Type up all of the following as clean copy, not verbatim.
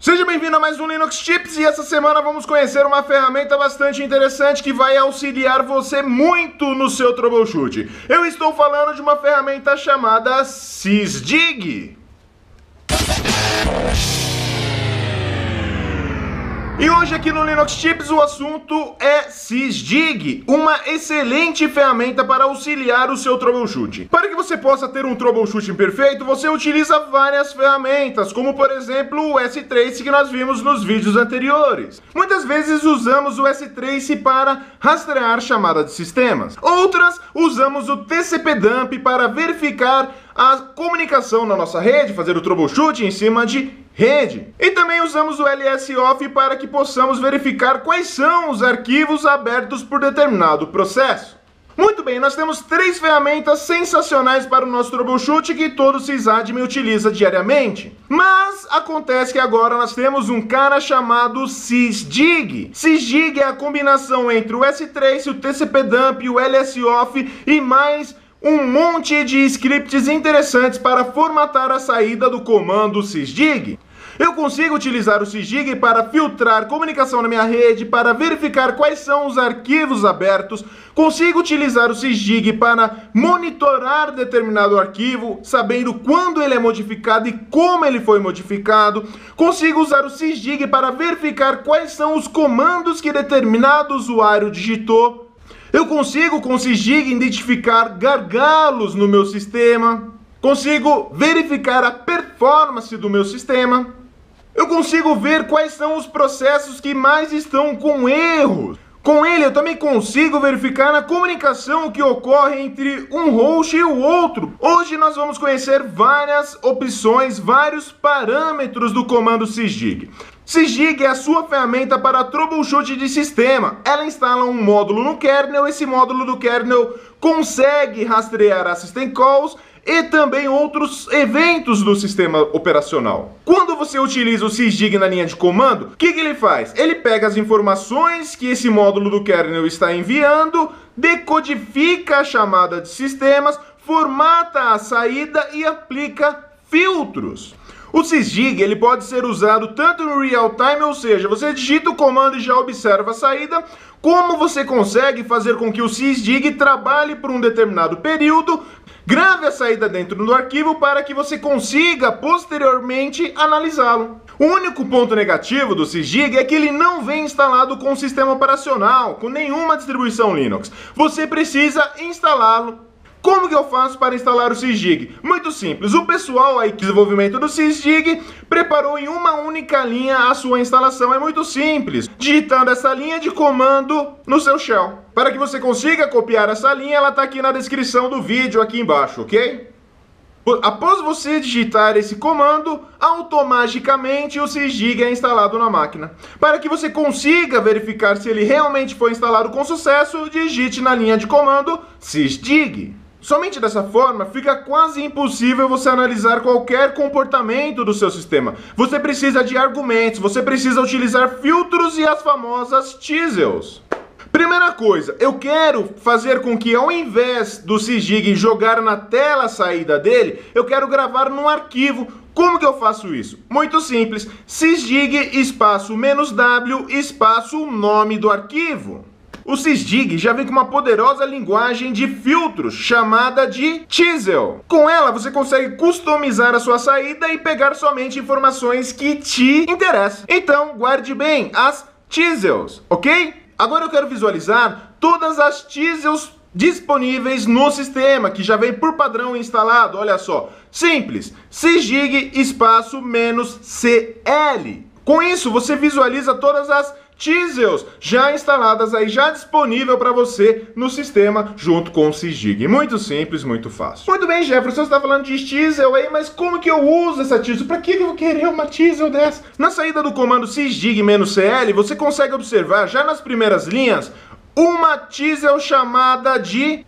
Seja bem-vindo a mais um Linux Tips e essa semana vamos conhecer uma ferramenta bastante interessante que vai auxiliar você muito no seu troubleshoot. Eu estou falando de uma ferramenta chamada Sysdig. E hoje aqui no Linux Tips o assunto é Sysdig, uma excelente ferramenta para auxiliar o seu troubleshoot. Para que você possa ter um troubleshooting perfeito, você utiliza várias ferramentas, como por exemplo o S-Trace que nós vimos nos vídeos anteriores. Muitas vezes usamos o S-Trace para rastrear chamada de sistemas. Outras usamos o TCP-Dump para verificar a comunicação na nossa rede, fazer o troubleshooting em cima de rede. E também usamos o LS-Off para que possamos verificar quais são os arquivos abertos por determinado processo. Muito bem, nós temos três ferramentas sensacionais para o nosso troubleshoot que todo sysadmin utiliza diariamente. Mas acontece que agora nós temos um cara chamado Sysdig. Sysdig é a combinação entre o S-Trace, o TCP-Dump, o LS-Off e mais um monte de scripts interessantes para formatar a saída do comando Sysdig. Eu consigo utilizar o Sysdig para filtrar comunicação na minha rede, para verificar quais são os arquivos abertos. Consigo utilizar o Sysdig para monitorar determinado arquivo, sabendo quando ele é modificado e como ele foi modificado. Consigo usar o Sysdig para verificar quais são os comandos que determinado usuário digitou. Eu consigo com o Sysdig identificar gargalos no meu sistema. Consigo verificar a performance do meu sistema. Eu consigo ver quais são os processos que mais estão com erros. Com ele eu também consigo verificar a comunicação que ocorre entre um host e o outro. Hoje nós vamos conhecer várias opções, vários parâmetros do comando Sysdig. Sysdig é a sua ferramenta para troubleshoot de sistema. Ela instala um módulo no kernel, esse módulo do kernel consegue rastrear a system calls e também outros eventos do sistema operacional. Quando você utiliza o Sysdig na linha de comando, o que ele faz? Ele pega as informações que esse módulo do kernel está enviando, decodifica a chamada de sistemas, formata a saída e aplica filtros. O Sysdig ele pode ser usado tanto no real time, ou seja, você digita o comando e já observa a saída, como você consegue fazer com que o Sysdig trabalhe por um determinado período, grave a saída dentro do arquivo para que você consiga posteriormente analisá-lo. O único ponto negativo do Sysdig é que ele não vem instalado com o sistema operacional, com nenhuma distribuição Linux. Você precisa instalá-lo. Como que eu faço para instalar o Sysdig? Muito simples, o pessoal aí de desenvolvimento do Sysdig preparou em uma única linha a sua instalação, é muito simples, digitando essa linha de comando no seu shell. Para que você consiga copiar essa linha, ela está aqui na descrição do vídeo, aqui embaixo, ok? Após você digitar esse comando, automaticamente o Sysdig é instalado na máquina. Para que você consiga verificar se ele realmente foi instalado com sucesso, digite na linha de comando Sysdig. Somente dessa forma, fica quase impossível você analisar qualquer comportamento do seu sistema. Você precisa de argumentos, você precisa utilizar filtros e as famosas teasels. Primeira coisa, eu quero fazer com que ao invés do Sysdig jogar na tela a saída dele, eu quero gravar num arquivo. Como que eu faço isso? Muito simples, Sysdig espaço "-w" espaço o nome do arquivo. O Sysdig já vem com uma poderosa linguagem de filtros, chamada de teasel. Com ela, você consegue customizar a sua saída e pegar somente informações que te interessam. Então, guarde bem as teasels, ok? Agora eu quero visualizar todas as teasels disponíveis no sistema, que já vem por padrão instalado, olha só. Simples, Sysdig espaço -cl. Com isso, você visualiza todas as teasels já instaladas aí, já disponível para você no sistema junto com o Sysdig. Muito simples, muito fácil. Muito bem, Jefferson, você está falando de teasel aí, mas como que eu uso essa teasel? Para que eu vou querer uma teasel dessa? Na saída do comando Sysdig -cl, você consegue observar já nas primeiras linhas uma teasel chamada de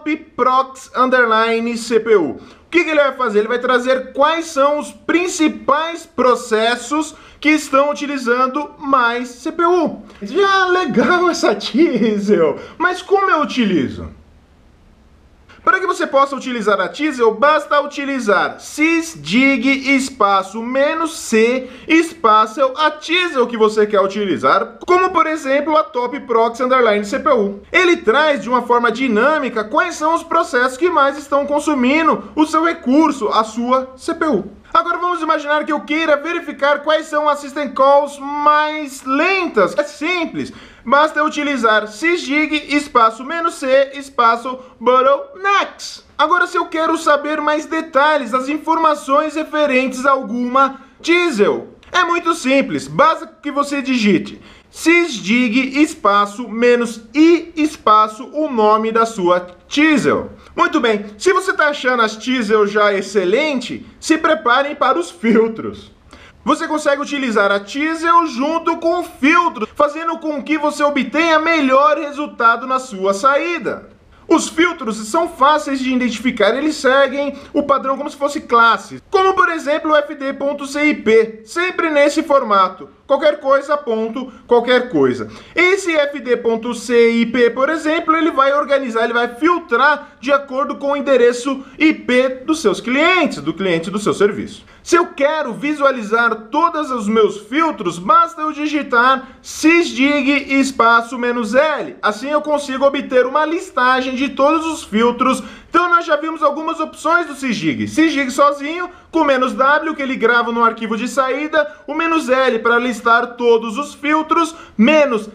top_prox_cpu. O que ele vai fazer? Ele vai trazer quais são os principais processos que estão utilizando mais CPU. Já legal essa teasel, mas como eu utilizo? Para que você possa utilizar a Tziel, basta utilizar sysdig espaço menos C espaço a Tziel que você quer utilizar, como por exemplo a top proxy underline CPU. Ele traz de uma forma dinâmica quais são os processos que mais estão consumindo o seu recurso, a sua CPU. Agora vamos imaginar que eu queira verificar quais são as system calls mais lentas. É simples, basta utilizar sysdig espaço menos C espaço bottlenecks. Agora se eu quero saber mais detalhes, das informações referentes a alguma Tziel, é muito simples, basta que você digite sysdig espaço menos I espaço o nome da sua Tziel. Muito bem, se você está achando as Tziel já excelente, se preparem para os filtros. Você consegue utilizar a Tziel junto com o filtro, fazendo com que você obtenha melhor resultado na sua saída. Os filtros são fáceis de identificar, eles seguem o padrão como se fosse classes, como por exemplo o fd.cip, sempre nesse formato, qualquer coisa, ponto, qualquer coisa. Esse fd.cip, por exemplo, ele vai organizar, ele vai filtrar de acordo com o endereço IP dos seus clientes, do cliente do seu serviço. Se eu quero visualizar todos os meus filtros, basta eu digitar sysdig espaço menos L. Assim eu consigo obter uma listagem de todos os filtros. Então nós já vimos algumas opções do sysdig. Sysdig sozinho, com menos W, que ele grava no arquivo de saída, o menos L para listar todos os filtros, menos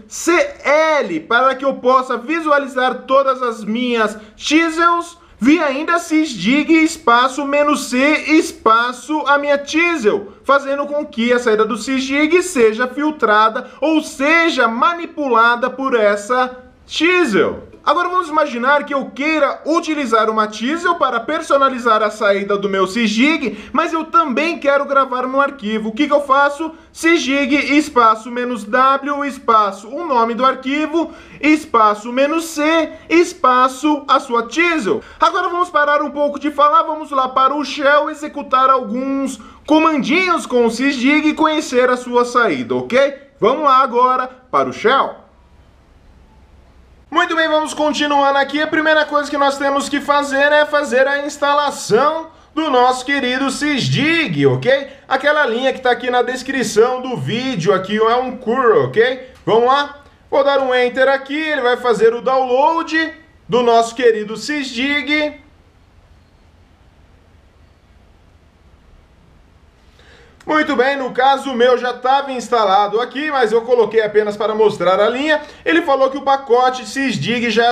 CL para que eu possa visualizar todas as minhas Tziels. Vi ainda sysdig espaço menos C espaço a minha Tziel, fazendo com que a saída do sysdig seja filtrada ou seja manipulada por essa Tziel. Agora vamos imaginar que eu queira utilizar uma Tziel para personalizar a saída do meu sysdig, mas eu também quero gravar no arquivo. O que eu faço? Sysdig espaço menos W espaço o nome do arquivo espaço menos C espaço a sua Tziel. Agora vamos parar um pouco de falar, vamos lá para o shell executar alguns comandinhos com o sysdig e conhecer a sua saída, ok? Vamos lá agora para o shell. Muito bem, vamos continuando aqui. A primeira coisa que nós temos que fazer é fazer a instalação do nosso querido sysdig, ok? Aquela linha que está aqui na descrição do vídeo, aqui é um curl, ok? Vamos lá? Vou dar um Enter aqui, ele vai fazer o download do nosso querido sysdig. Muito bem, no caso o meu já estava instalado aqui, mas eu coloquei apenas para mostrar a linha. Ele falou que o pacote sysdig já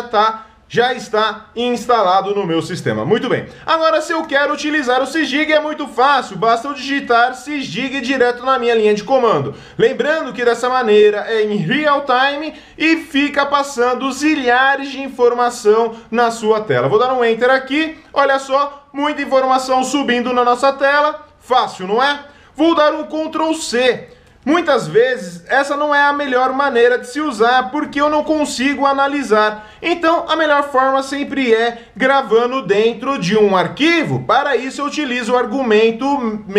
está instalado no meu sistema. Muito bem. Agora, se eu quero utilizar o sysdig, é muito fácil. Basta eu digitar sysdig direto na minha linha de comando. Lembrando que dessa maneira é em real time e fica passando zilhares de informação na sua tela. Vou dar um Enter aqui. Olha só, muita informação subindo na nossa tela. Fácil, não é? Vou dar um Ctrl C. Muitas vezes essa não é a melhor maneira de se usar porque eu não consigo analisar. Então a melhor forma sempre é gravando dentro de um arquivo. Para isso eu utilizo o argumento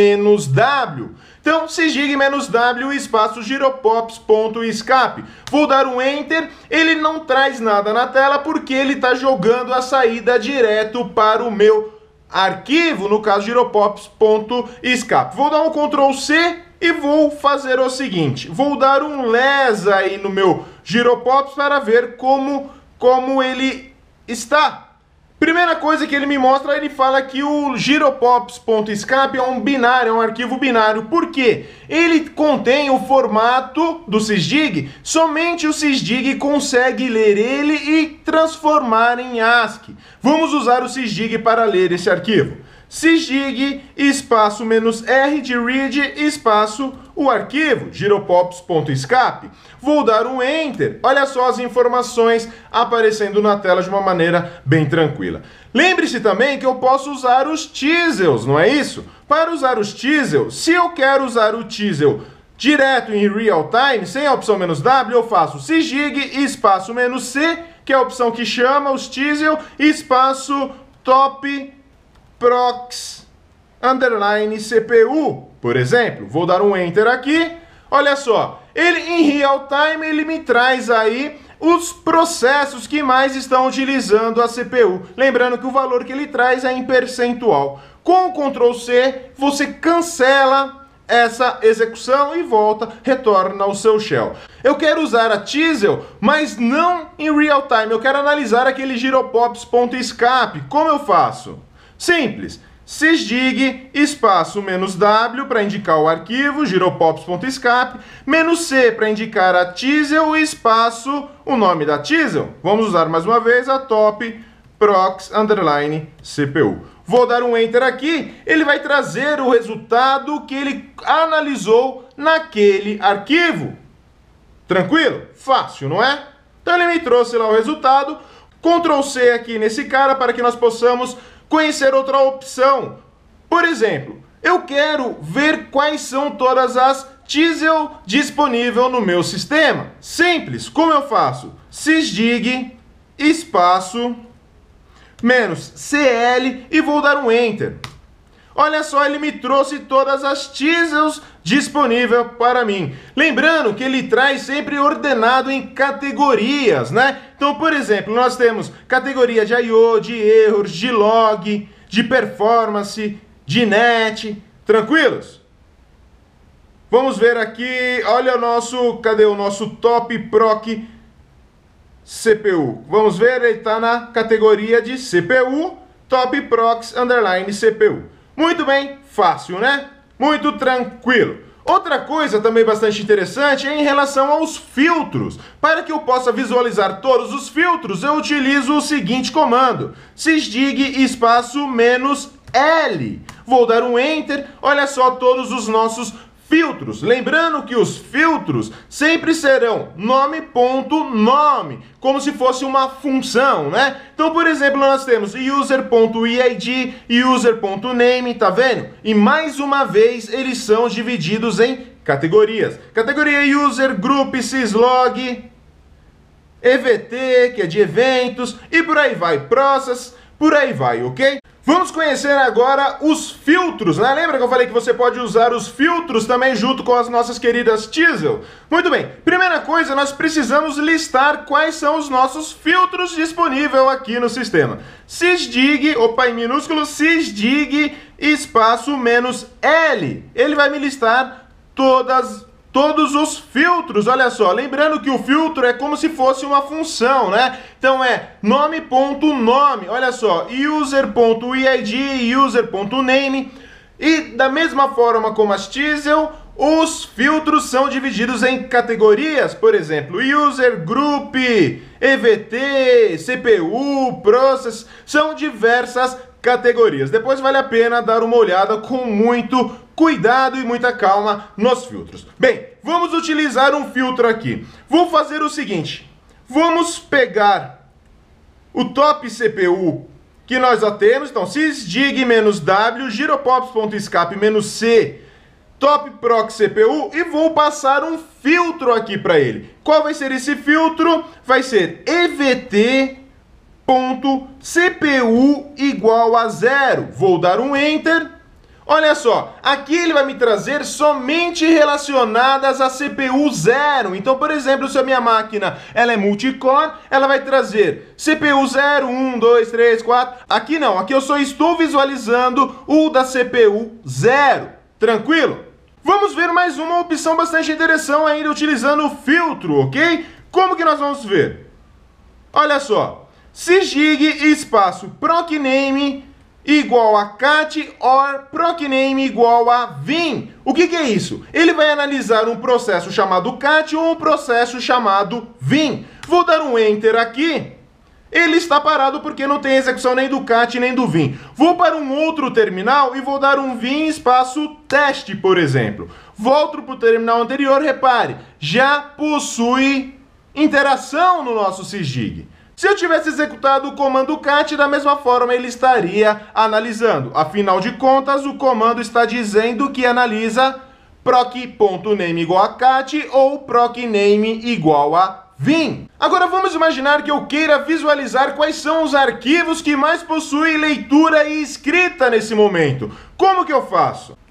"-w". Então sysdig "-w" espaço gyropops.escape. Vou dar um Enter. Ele não traz nada na tela porque ele está jogando a saída direto para o meu arquivo, no caso gyropops.escape. Vou dar um Ctrl C e vou fazer o seguinte, vou dar um les aí no meu gyropops para ver como ele está. Primeira coisa que ele me mostra, ele fala que o gyropops.escape é um binário, é um arquivo binário. Por quê? Ele contém o formato do sysdig, somente o sysdig consegue ler ele e transformar em ASCII. Vamos usar o sysdig para ler esse arquivo. Sysdig espaço "-r" de read espaço o arquivo gyropops.escape. Vou dar um Enter. Olha só as informações aparecendo na tela de uma maneira bem tranquila. Lembre-se também que eu posso usar os Tziels, não é isso? Para usar os Tziels, se eu quero usar o Tziel direto em real time, sem a opção "-w", eu faço sysdig espaço "-c", que é a opção que chama os Tziel, espaço top proxy underline CPU, por exemplo. Vou dar um Enter aqui. Olha só, ele em real time ele me traz aí os processos que mais estão utilizando a CPU. Lembrando que o valor que ele traz é em percentual. Com o Ctrl C, você cancela essa execução e volta, retorna ao seu shell. Eu quero usar a Tcl, mas não em real time. Eu quero analisar aquele gyropops.escape. Como eu faço? Simples. sysdig espaço "-w" para indicar o arquivo gyropops.escape, "-c" para indicar a Tcl espaço o nome da Tcl. Vamos usar mais uma vez a top prox underline CPU. Vou dar um Enter aqui, ele vai trazer o resultado que ele analisou naquele arquivo. Tranquilo? Fácil, não é? Então ele me trouxe lá o resultado. Ctrl C aqui nesse cara para que nós possamos conhecer outra opção. Por exemplo, eu quero ver quais são todas as Tcl disponíveis no meu sistema. Simples, como eu faço? Sysdig espaço "-cl" e vou dar um Enter. Olha só, ele me trouxe todas as Tcls disponíveis para mim. Lembrando que ele traz sempre ordenado em categorias, né? Então, por exemplo, nós temos categoria de I/O, de erros, de log, de performance, de net. Tranquilos? Vamos ver aqui, olha o nosso, cadê o nosso top proc CPU? Vamos ver, ele está na categoria de CPU, top prox underline CPU. Muito bem, fácil, né? Muito tranquilo. Outra coisa também bastante interessante é em relação aos filtros. Para que eu possa visualizar todos os filtros, eu utilizo o seguinte comando: sysdig espaço "-l". Vou dar um Enter, olha só todos os nossos filtros. Lembrando que os filtros sempre serão nome.nome, como se fosse uma função, né? Então, por exemplo, nós temos user.id, user.name, tá vendo? E mais uma vez, eles são divididos em categorias. Categoria user, group, syslog, EVT, que é de eventos, e por aí vai, process, por aí vai, ok? Vamos conhecer agora os filtros, né? Lembra que eu falei que você pode usar os filtros também junto com as nossas queridas Tcl? Muito bem, primeira coisa, nós precisamos listar quais são os nossos filtros disponíveis aqui no sistema. Sysdig, opa, em minúsculo, sysdig espaço "-l". Ele vai me listar todos os filtros, olha só, lembrando que o filtro é como se fosse uma função, né? Então é nome.nome, olha só, user.id, user.name, e da mesma forma como as Tcl, os filtros são divididos em categorias, por exemplo, user, group, EVT, CPU, process, são diversas categorias. Depois vale a pena dar uma olhada com muito cuidado e muita calma nos filtros. Bem, vamos utilizar um filtro aqui. Vou fazer o seguinte, vamos pegar o top CPU que nós já temos, então sysdig -w, gyropops.escape -c, top proc CPU, e vou passar um filtro aqui para ele. Qual vai ser esse filtro? Vai ser evt.cpu igual a 0. Vou dar um Enter. Olha só, aqui ele vai me trazer somente relacionadas a CPU 0. Então, por exemplo, se a minha máquina ela é multicore, ela vai trazer CPU 0, 1, 2, 3, 4. Aqui não, aqui eu só estou visualizando o da CPU 0. Tranquilo? Vamos ver mais uma opção bastante interessante ainda utilizando o filtro, ok? Como que nós vamos ver? Olha só, sysdig espaço procname igual a cat or procname igual a vim. O que é isso? Ele vai analisar um processo chamado cat ou um processo chamado vim. Vou dar um Enter aqui. Ele está parado porque não tem execução nem do cat nem do vim. Vou para um outro terminal e vou dar um vim espaço teste, por exemplo. Volto para o terminal anterior, repare, já possui interação no nosso sysdig. Se eu tivesse executado o comando cat, da mesma forma ele estaria analisando. Afinal de contas, o comando está dizendo que analisa proc.name igual a cat ou procname igual a vim. Agora vamos imaginar que eu queira visualizar quais são os arquivos que mais possuem leitura e escrita nesse momento. Como que eu faço?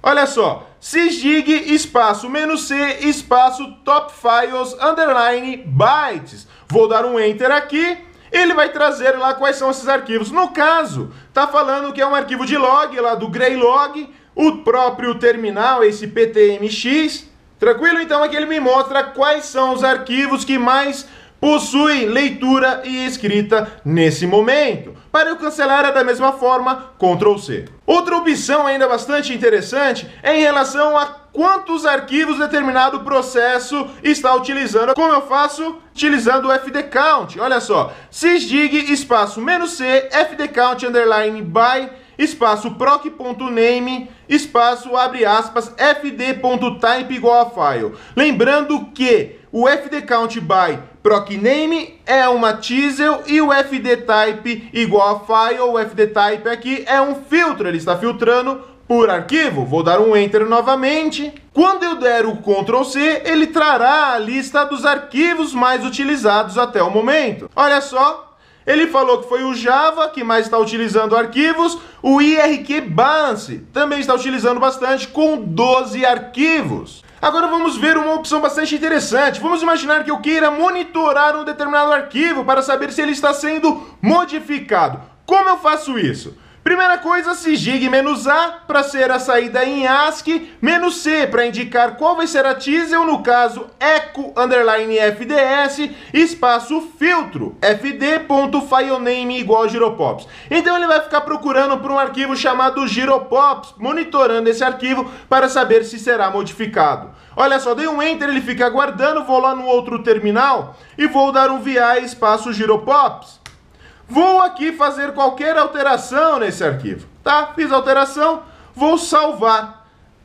Olha só, sysdig espaço "-c" espaço top files underline bytes. Vou dar um enter aqui, ele vai trazer lá quais são esses arquivos. No caso, tá falando que é um arquivo de log lá do Greylog, o próprio terminal, esse ptmx. Tranquilo? Então aqui ele me mostra quais são os arquivos que mais possuem leitura e escrita nesse momento. Para eu cancelar é da mesma forma, Ctrl C. Outra opção ainda bastante interessante é em relação a quantos arquivos determinado processo está utilizando. Como eu faço? Utilizando o fdcount. Olha só, sysdig espaço "-c fdcount underline by espaço proc.name espaço abre aspas fd.type igual a file. Lembrando que o fdcount by procname é uma teasel e o fdtype igual a file, o fdtype aqui é um filtro, ele está filtrando por arquivo. Vou dar um enter novamente. Quando eu der o Ctrl C, ele trará a lista dos arquivos mais utilizados até o momento. Olha só, ele falou que foi o Java que mais está utilizando arquivos, o IRQ Balance também está utilizando bastante, com 12 arquivos. Agora vamos ver uma opção bastante interessante. Vamos imaginar que eu queira monitorar um determinado arquivo para saber se ele está sendo modificado. Como eu faço isso? Primeira coisa, sysdig "-a para ser a saída em ASCII, "-c para indicar qual vai ser a teasel, no caso echo underline fds espaço filtro fd.filename igual a gyropops. Então ele vai ficar procurando por um arquivo chamado gyropops, monitorando esse arquivo para saber se será modificado. Olha só, dei um enter, ele fica aguardando, vou lá no outro terminal e vou dar um vi espaço gyropops. Vou aqui fazer qualquer alteração nesse arquivo, tá? Fiz a alteração, vou salvar.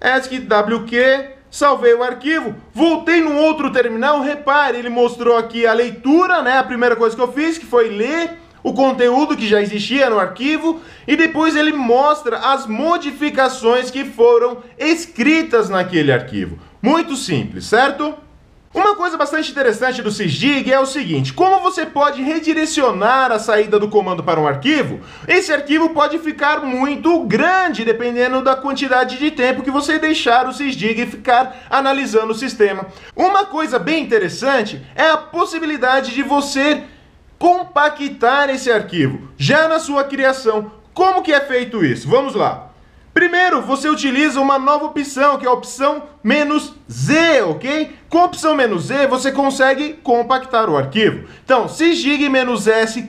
ESC-WQ, salvei o arquivo, voltei no outro terminal, repare, ele mostrou aqui a leitura, né? A primeira coisa que eu fiz, que foi ler o conteúdo que já existia no arquivo, e depois ele mostra as modificações que foram escritas naquele arquivo. Muito simples, certo? Uma coisa bastante interessante do sysdig é o seguinte: como você pode redirecionar a saída do comando para um arquivo, esse arquivo pode ficar muito grande, dependendo da quantidade de tempo que você deixar o sysdig ficar analisando o sistema. Uma coisa bem interessante é a possibilidade de você compactar esse arquivo, já na sua criação. Como que é feito isso? Vamos lá. Primeiro, você utiliza uma nova opção, que é a opção "-z", ok? Com a opção "-z", você consegue compactar o arquivo. Então, sysdig "-s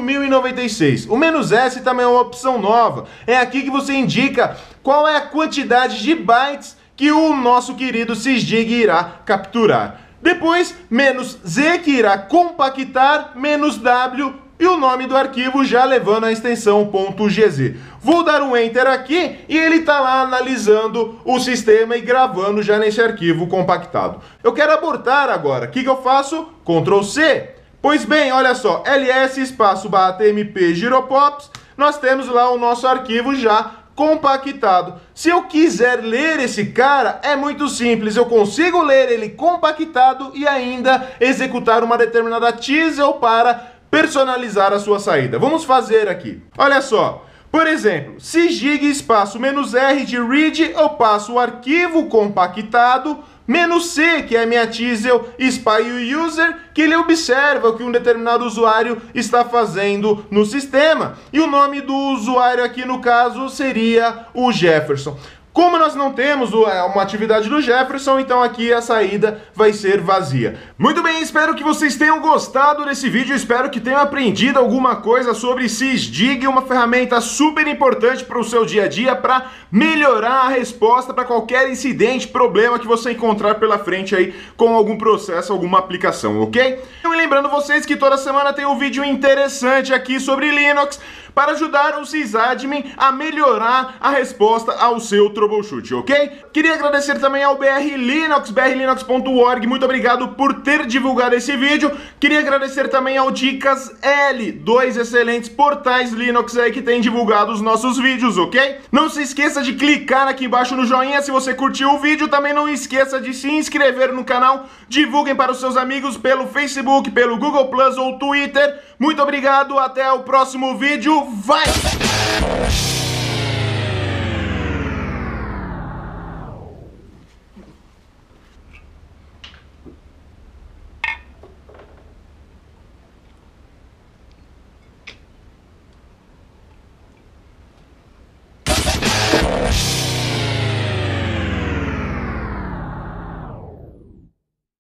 4096. O "-s" também é uma opção nova. É aqui que você indica qual é a quantidade de bytes que o nosso querido sysdig irá capturar. Depois, "-z", que irá compactar, "-w", e o nome do arquivo já levando a extensão .gz. Vou dar um enter aqui e ele está lá analisando o sistema e gravando já nesse arquivo compactado. Eu quero abortar agora. O que eu faço? Ctrl C. Pois bem, olha só, ls espaço /tmp gyropops, nós temos lá o nosso arquivo já compactado. Se eu quiser ler esse cara, é muito simples. Eu consigo ler ele compactado e ainda executar uma determinada teasel para personalizar a sua saída. Vamos fazer aqui. Olha só. Por exemplo, sysdig espaço "-r" de read, eu passo o arquivo compactado, "-c", que é a minha teasel spy user, que ele observa o que um determinado usuário está fazendo no sistema. E o nome do usuário aqui, no caso, seria o Jefferson. Como nós não temos uma atividade do Jefferson, então aqui a saída vai ser vazia. Muito bem, espero que vocês tenham gostado desse vídeo, espero que tenham aprendido alguma coisa sobre sysdig, uma ferramenta super importante para o seu dia a dia, para melhorar a resposta para qualquer incidente, problema que você encontrar pela frente aí com algum processo, alguma aplicação, ok? E lembrando vocês que toda semana tem um vídeo interessante aqui sobre Linux, para ajudar o sysadmin a melhorar a resposta ao seu troubleshoot, ok? Queria agradecer também ao BR Linux, brlinux.org, muito obrigado por ter divulgado esse vídeo. Queria agradecer também ao Dicas L, 2 excelentes portais Linux aí que têm divulgado os nossos vídeos, ok? Não se esqueça de clicar aqui embaixo no joinha se você curtiu o vídeo, também não esqueça de se inscrever no canal, divulguem para os seus amigos pelo Facebook, pelo Google Plus ou Twitter. Muito obrigado, até o próximo vídeo. Vai!